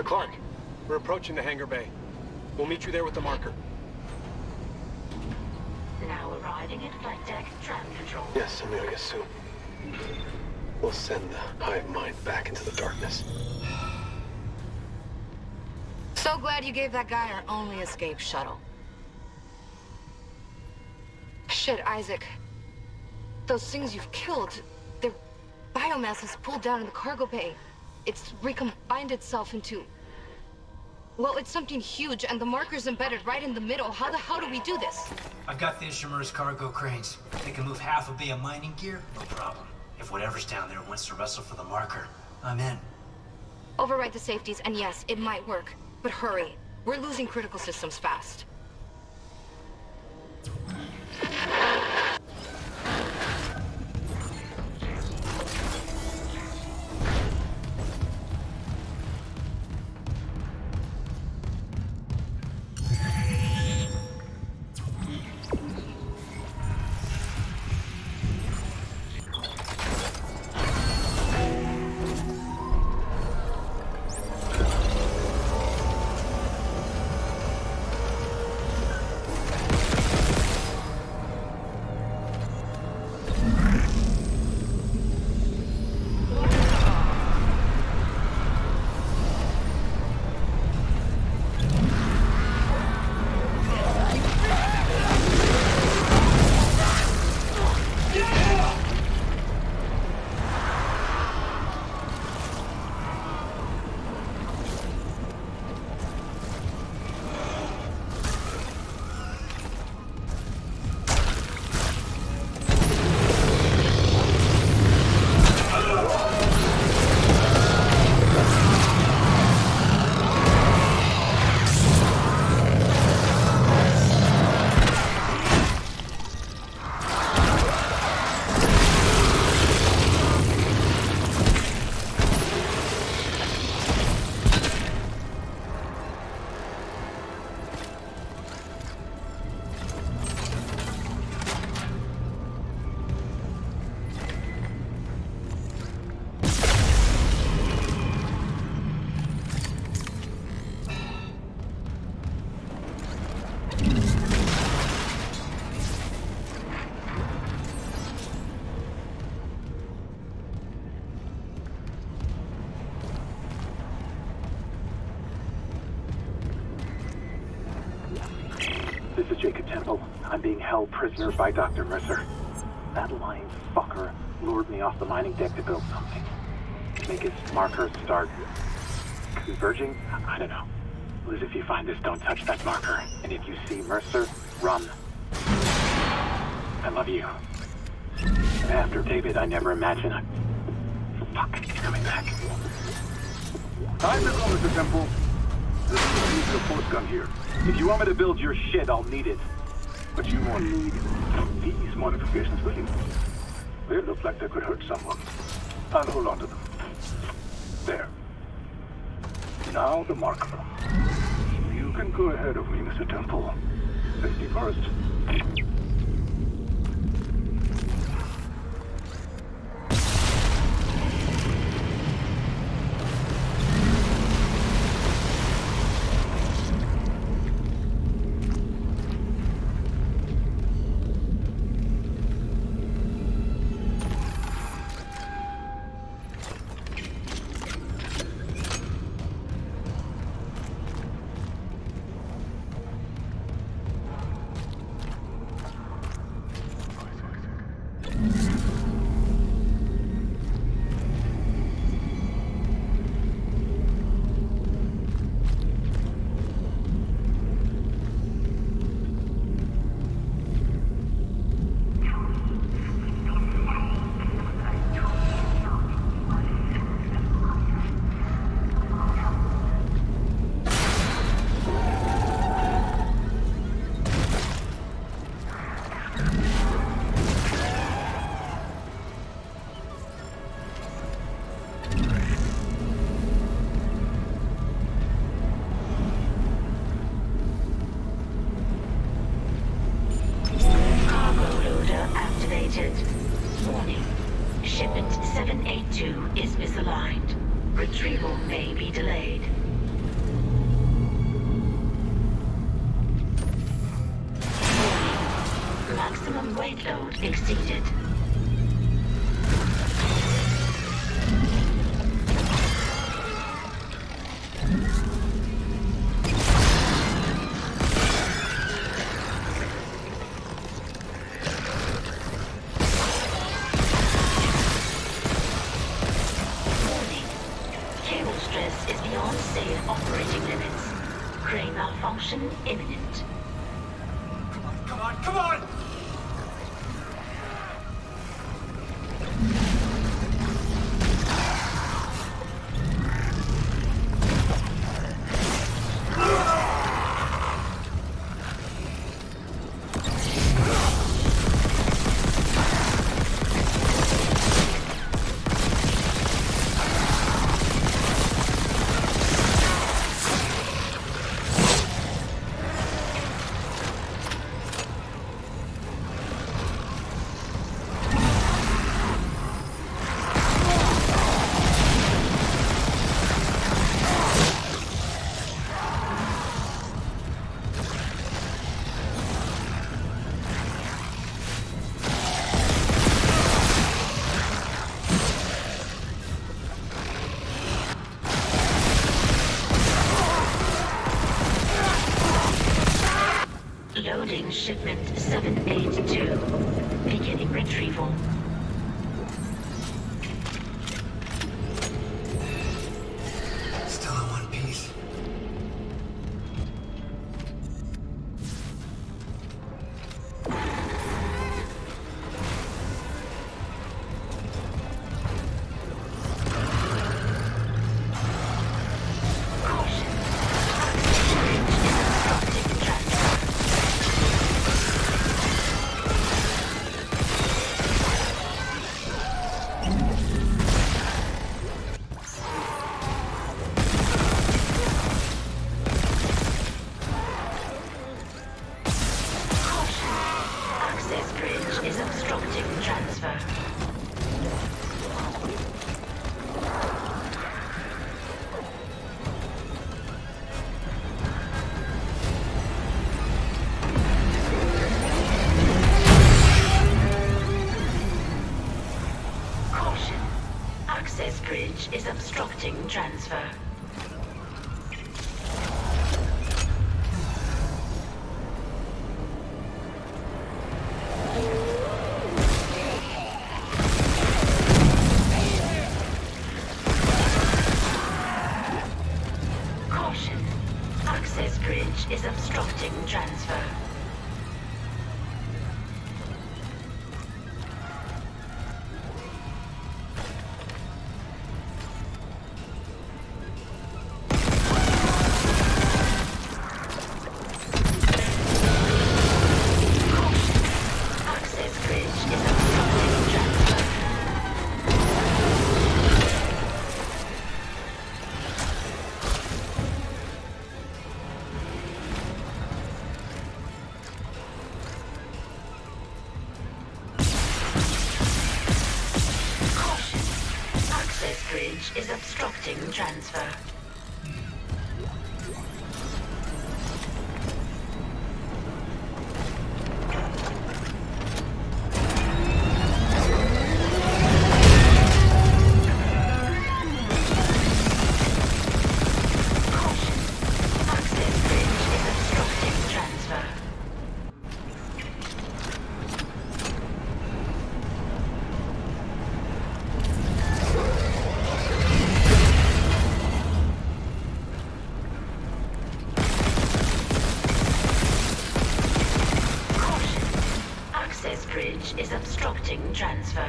Clarke, we're approaching the hangar bay. We'll meet you there with the marker. Now arriving at flight deck traffic control. Yes, Amelia soon. We'll send the hive mind back into the darkness. So glad you gave that guy our only escape shuttle. Shit, Isaac. Those things you've killed, their biomass is pulled down in the cargo bay. It's recombined itself into... Well, it's something huge, and the marker's embedded right in the middle. How the hell do we do this? I've got the Ishimura's cargo cranes. They can move half a bay of mining gear, no problem. If whatever's down there wants to wrestle for the marker, I'm in. Override the safeties, and yes, it might work. But hurry. We're losing critical systems fast. I'm being held prisoner by Dr. Mercer. That lying fucker lured me off the mining deck to build something. To make his markers start converging? I don't know. Liz, if you find this, don't touch that marker. And if you see Mercer, run. I love you. After David, I never imagined I... Fuck, he's coming back. Time to go, Mr. Temple. This is the force gun here. If you want me to build your shit, I'll need it. But you won't need these modifications, will you? They look like they could hurt someone. I'll hold on to them. There. Now the marker. You can go ahead of me, Mr. Temple. Safety first. Warning. Shipment 782 is misaligned. Retrieval may be delayed. Maximum weight load exceeded. Warning. Cable stress is beyond safe operating limits. Crane malfunction imminent. Come on, come on! Loading shipment 782. Beginning retrieval. Still in one piece. Caution. Obstructing transfer. Caution. Access bridge is obstructing transfer. Caution. Access bridge is obstructing transfer. Caution. Access bridge is obstructing transfer. Access bridge is obstructing transfer. Caution. Access bridge is obstructing transfer. Caution. Access bridge is obstructing transfer. Caution. Access bridge is obstructing transfer.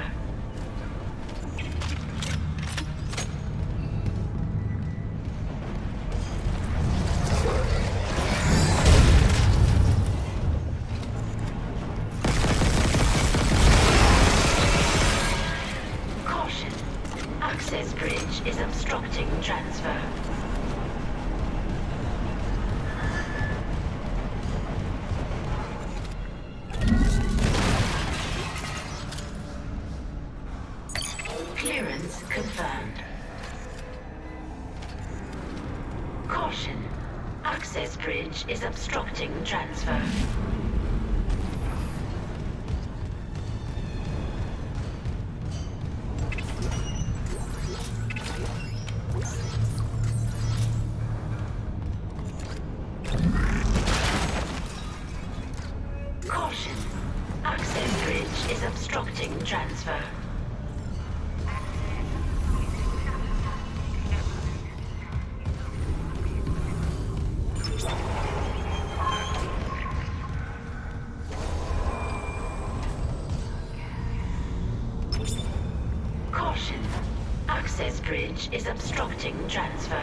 Caution. Access bridge is obstructing transfer. Clearance confirmed. Caution. Access bridge is obstructing transfer. Caution. Access bridge is obstructing transfer. Caution. Access bridge is obstructing transfer.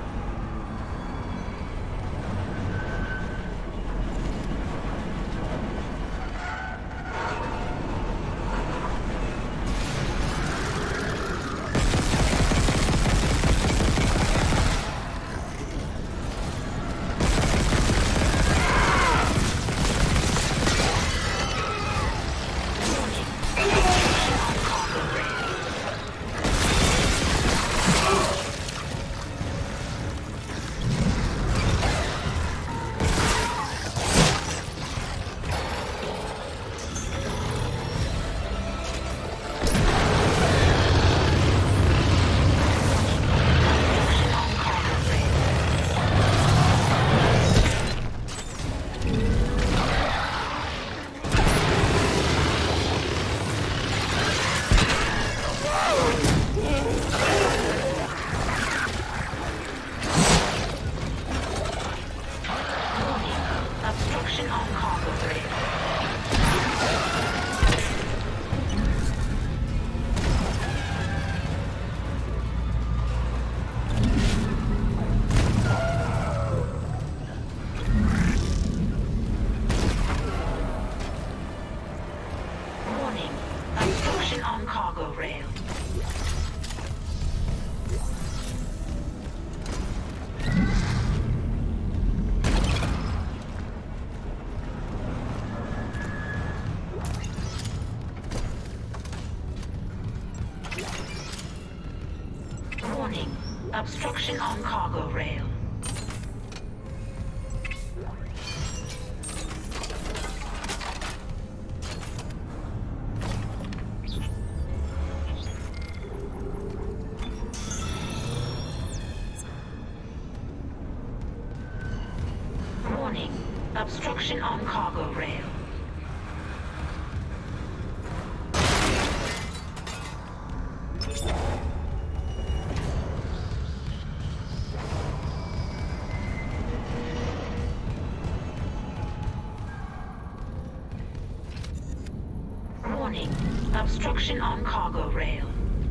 Obstruction on cargo rail. Warning. Obstruction on cargo rail. Obstruction on cargo rail.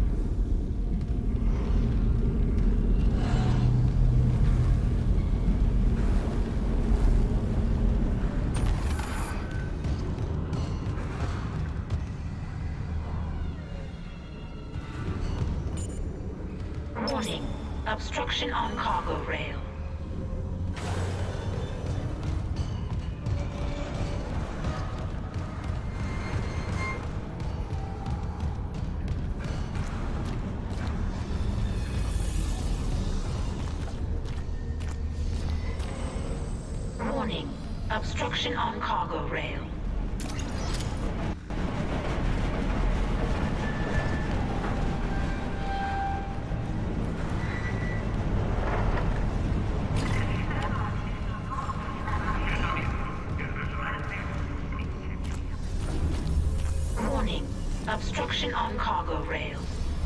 Warning. Obstruction on cargo rail. Obstruction on cargo rail. Warning. Obstruction on cargo rail.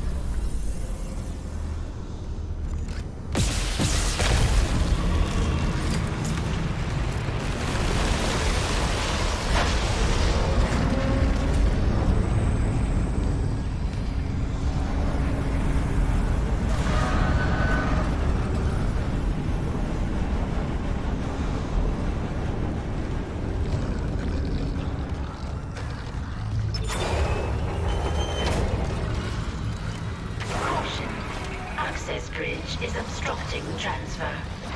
Bridge is obstructing transfer.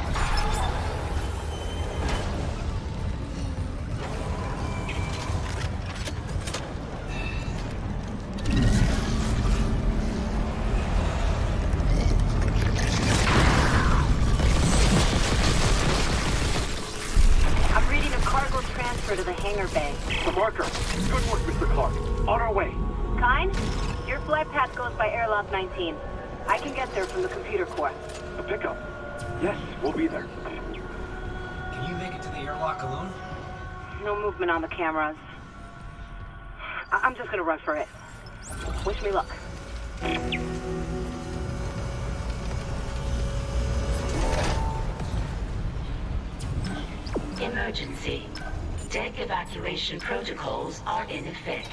I'm reading a cargo transfer to the hangar bay. The marker. Good work, Mr. Clarke. On our way. Kind? Your flight path goes by airlock 19. I can get there from the computer core. A pickup? Yes, we'll be there. Can you make it to the airlock alone? No movement on the cameras. I'm just gonna run for it. Wish me luck. Emergency. Deck evacuation protocols are in effect.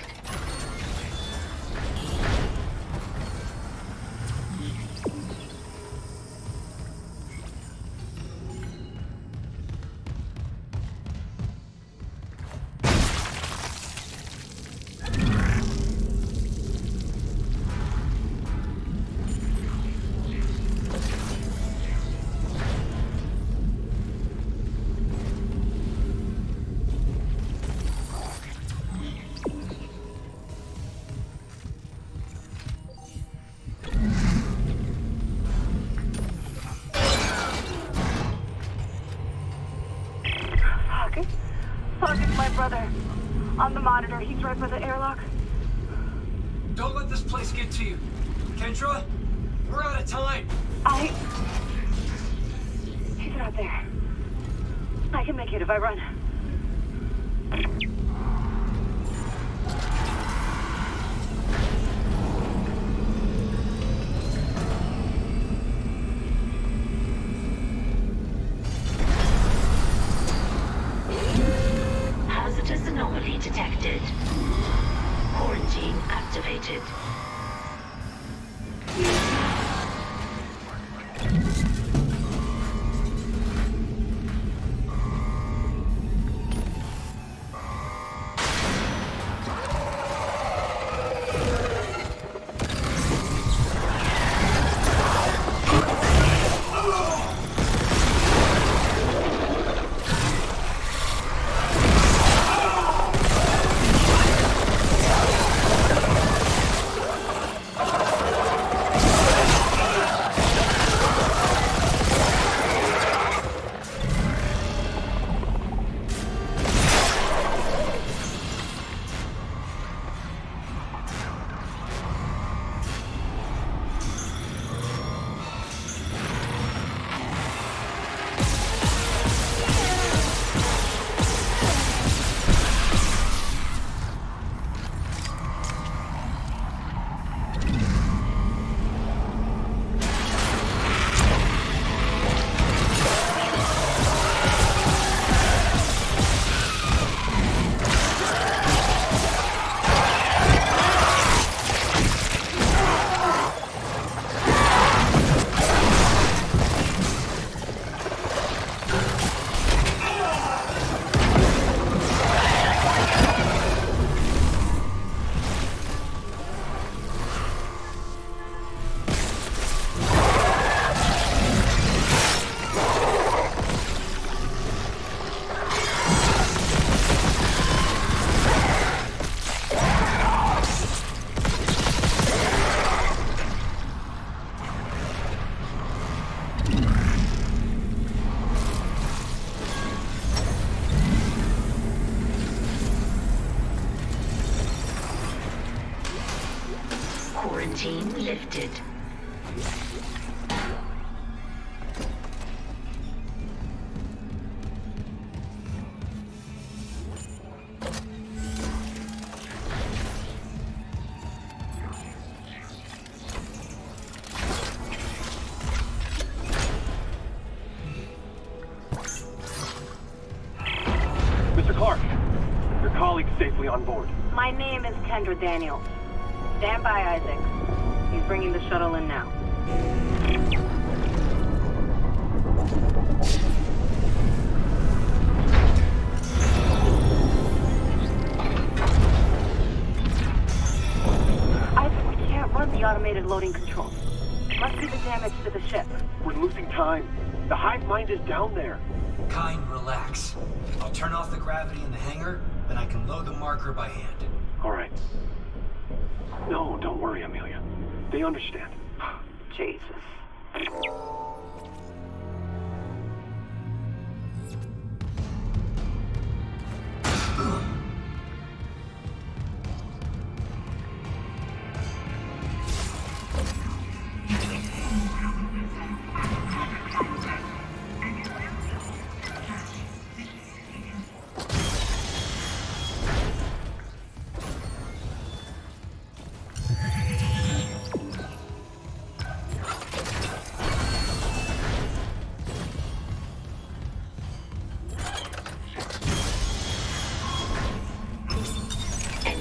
Clarke is my brother. On the monitor, he's right by the airlock. Don't let this place get to you. Kendra, we're out of time. He's not there. I can make it if I run. Hazardous anomaly detected. Quarantine activated. Quarantine lifted. Mr. Clarke, your colleague's safely on board. My name is Kendra Daniels. Stand by, Isaac. He's bringing the shuttle in now. Isaac, we can't run the automated loading controls. Must be the damage to the ship. We're losing time. The hive mind is down there. Kind, relax. I'll turn off the gravity in the hangar, then I can load the marker by hand. All right. No, don't worry, Amelia. They understand. Jesus.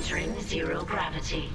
entering zero gravity.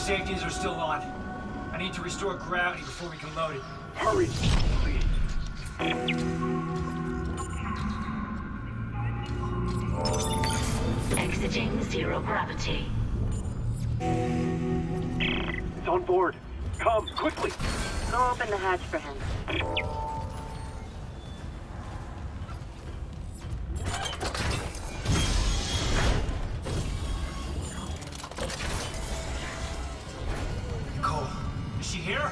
safeties are still on. I need to restore gravity before we can load it. Hurry, please. Exiting zero gravity. It's on board. Come, quickly. Go open the hatch for him. Nicole, is she here?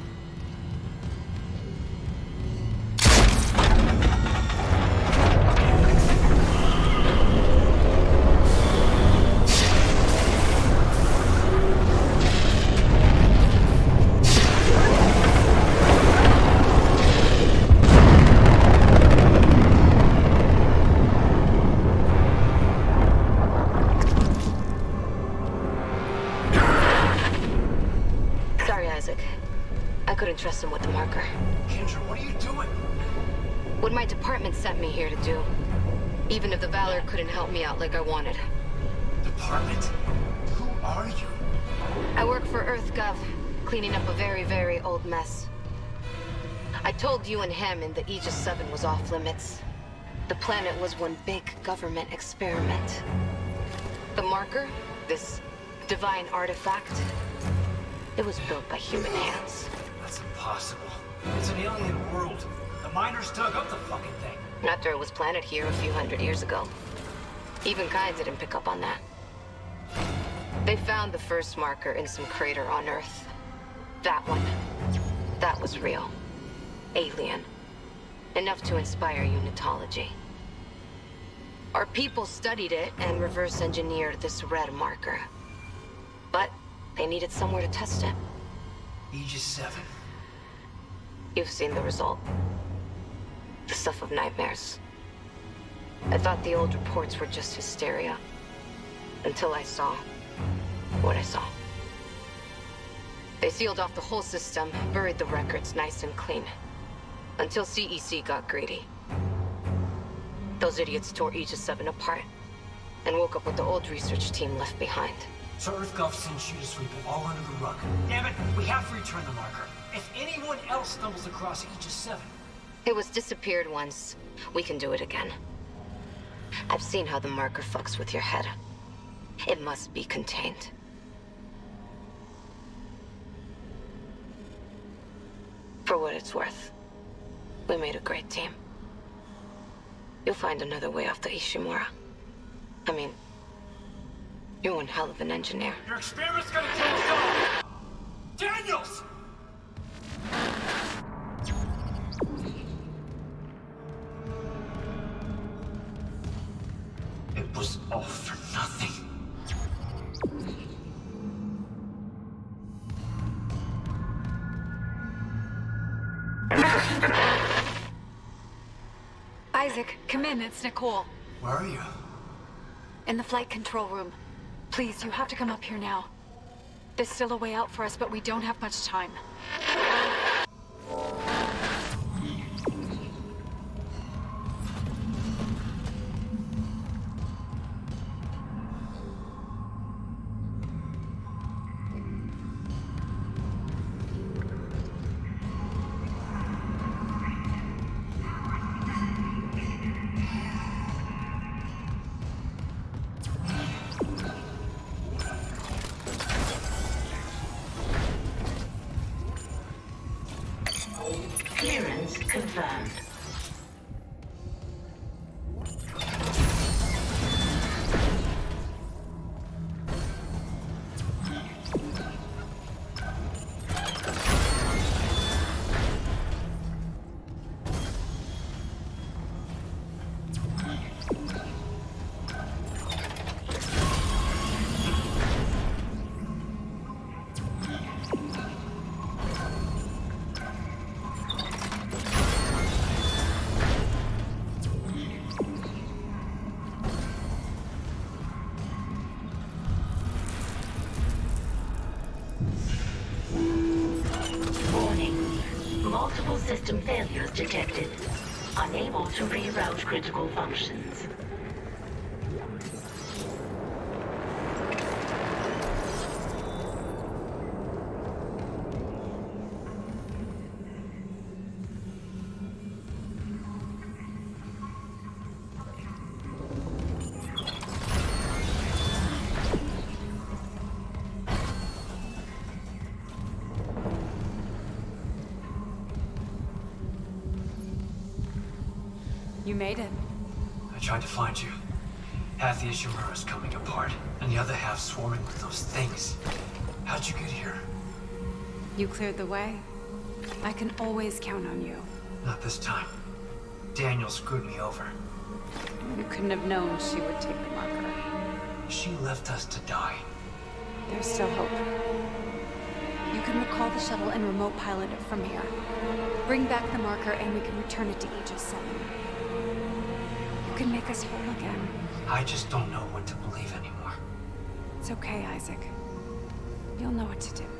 Trust him with the marker. Kendra, what are you doing? What my department sent me here to do. Even if the Valor couldn't help me out like I wanted. Department? Who are you? I work for EarthGov, cleaning up a very, very old mess. I told you and him in the Aegis 7 was off limits. The planet was one big government experiment. The marker, this divine artifact, it was built by human hands. That's impossible. It's an alien world. The miners dug up the fucking thing. After it was planted here a few hundred years ago. Even Kai didn't pick up on that. They found the first marker in some crater on Earth. That one. That was real. Alien. Enough to inspire unitology. Our people studied it and reverse engineered this red marker. But they needed somewhere to test it. Aegis 7. You've seen the result. The stuff of nightmares. I thought the old reports were just hysteria. Until I saw what I saw. They sealed off the whole system, buried the records nice and clean. Until CEC got greedy. Those idiots tore Aegis 7 apart. And woke up with the old research team left behind. So EarthGov sent you to sweep it all under the rug. Damn it, we have to return the marker. If anyone else stumbles across Aegis 7... It was disappeared once. We can do it again. I've seen how the marker fucks with your head. It must be contained. For what it's worth, we made a great team. You'll find another way off the Ishimura. I mean, you're one hell of an engineer. Your experiment's gonna kill us all! Daniels! It was all for nothing. Isaac, come in. It's Nicole. Where are you? In the flight control room. Please, you have to come up here now. There's still a way out for us, but we don't have much time. Clearance confirmed. Multiple system failures detected. Unable to reroute critical functions. You made it. I tried to find you. Half the Ishimura is coming apart, and the other half swarming with those things. How'd you get here? You cleared the way. I can always count on you. Not this time. Daniel screwed me over. You couldn't have known she would take the marker. She left us to die. There's still hope. You can recall the shuttle and remote pilot it from here. Bring back the marker and we can return it to Aegis 7. You can make us whole again. I just don't know what to believe anymore. It's okay, Isaac. You'll know what to do.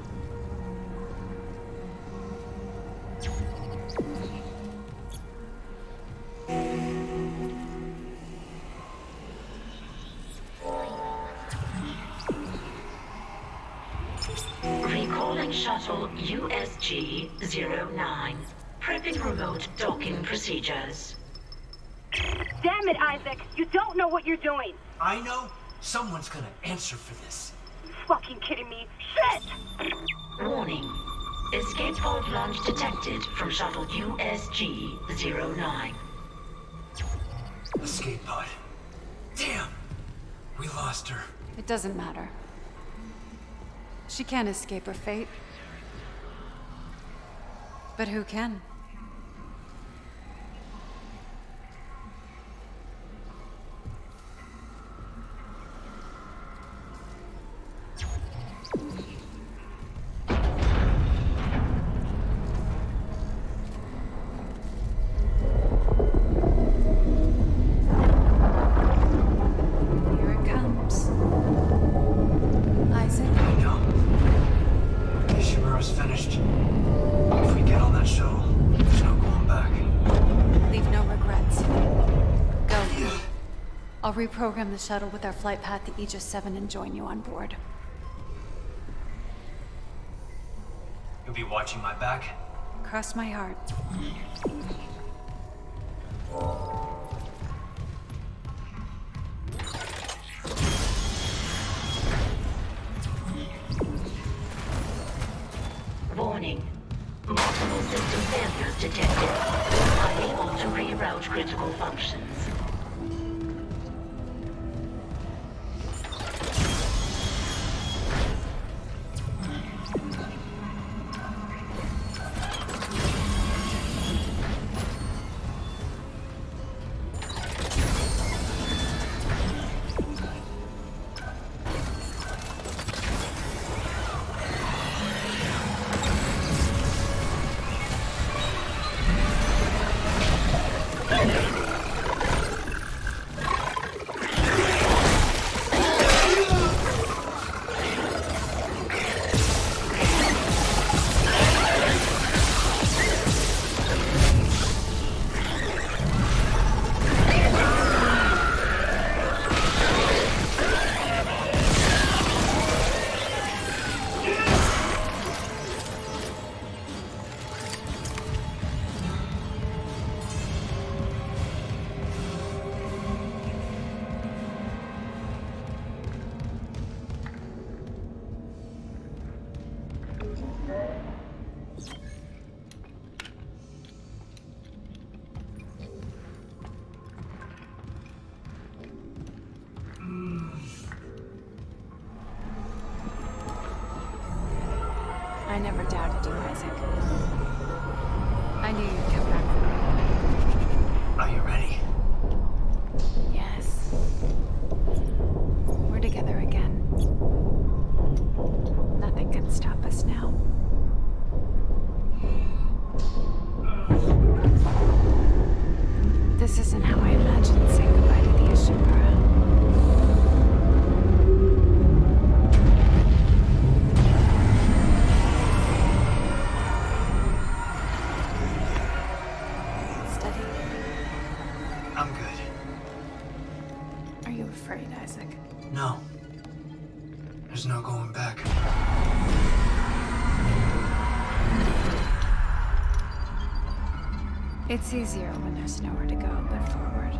Recalling shuttle USG 09. Prepping remote docking procedures. Damn it, Isaac! You don't know what you're doing! I know. Someone's gonna answer for this. You fucking kidding me? Shit! Warning. Escape pod launch detected from shuttle USG 09. Escape pod. Damn! We lost her. It doesn't matter. She can't escape her fate. But who can? Here it comes. Isaac. No. Ishimura's finished. If we get on that shuttle, there's no going back. Leave no regrets. Go. I'll reprogram the shuttle with our flight path to Aegis 7 and join you on board. You'll be watching my back? Cross my heart. Warning. Multiple system failures detected. Unable to reroute critical functions. I never doubted you, Isaac. I knew you'd come back for me. Are you ready? Yes. We're together again. Nothing can stop us now. This isn't how I imagined saying goodbye to the Ishimura. I'm good. Are you afraid, Isaac? No. There's no going back. It's easier when there's nowhere to go but forward.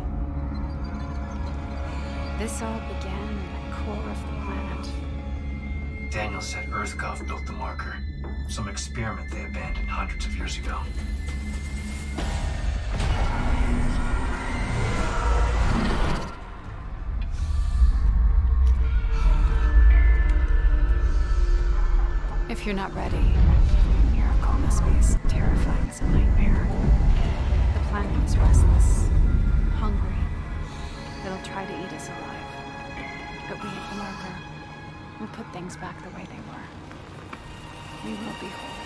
This all began in the core of the planet. Daniel said EarthGov built the marker. Some experiment they abandoned hundreds of years ago. If you're not ready, Miracle must be as terrifying as a nightmare. The planet is restless, hungry. It'll try to eat us alive. But we at the marker will put things back the way they were. We will be whole.